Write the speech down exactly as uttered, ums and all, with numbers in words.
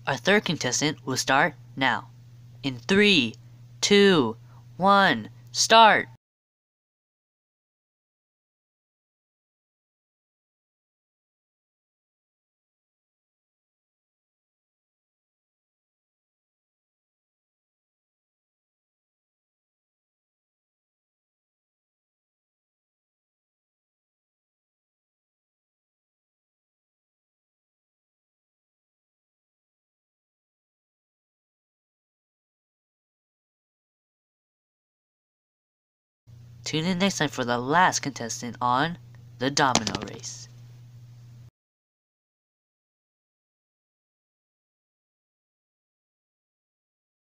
Our third contestant will start now. In three, two, one, start! Tune in next time for the last contestant on the Domino Race.